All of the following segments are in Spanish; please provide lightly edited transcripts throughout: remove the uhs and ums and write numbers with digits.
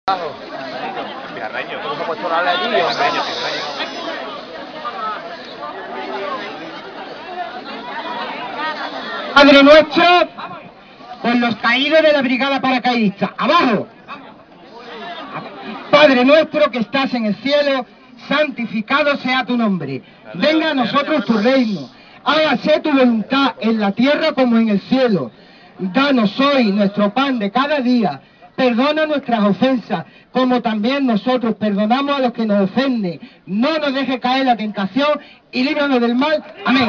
Pijarreño, ¿cómo se ha puesto la habla aquí? Pijarreño. Padre nuestro, por los caídos de la brigada paracaidista, abajo. Padre nuestro que estás en el cielo, santificado sea tu nombre. Venga a nosotros tu reino. Hágase tu voluntad en la tierra como en el cielo. Danos hoy nuestro pan de cada día. Perdona nuestras ofensas, como también nosotros perdonamos a los que nos ofenden. No nos dejes caer en la tentación y líbranos del mal. Amén.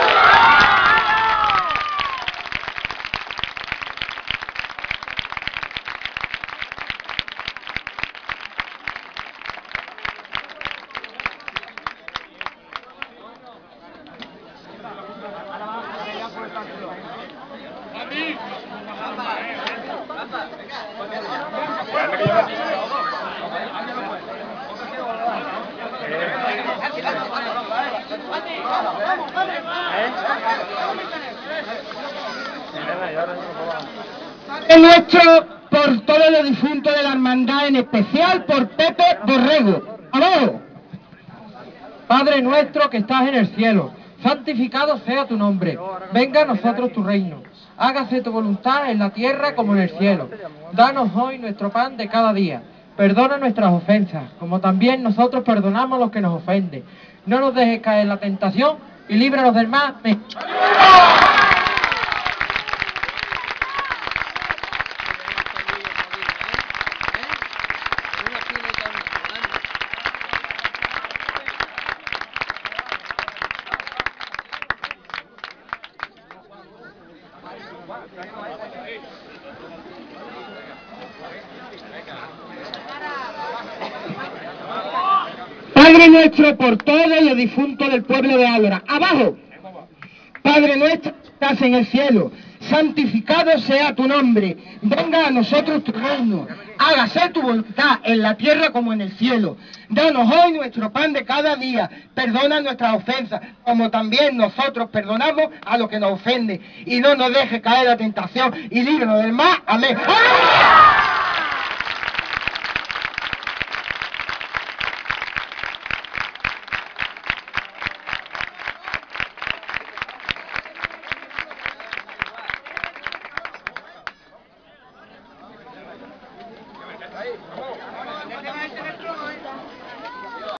Padre nuestro, por todos los difuntos de la hermandad, en especial por Pepe Borrego. ¡Abajo! Padre nuestro que estás en el cielo, santificado sea tu nombre. Venga a nosotros tu reino. Hágase tu voluntad en la tierra como en el cielo. Danos hoy nuestro pan de cada día. Perdona nuestras ofensas, como también nosotros perdonamos a los que nos ofenden. No nos dejes caer en la tentación y líbranos del mal. Padre nuestro, por todos los difuntos del pueblo de Álora. ¡Abajo! Padre nuestro que estás en el cielo, santificado sea tu nombre. Venga a nosotros tu reino. Hágase tu voluntad en la tierra como en el cielo. Danos hoy nuestro pan de cada día. Perdona nuestras ofensas, como también nosotros perdonamos a los que nos ofenden. Y no nos dejes caer en la tentación y líbranos del mal. Amén. ¡Ah!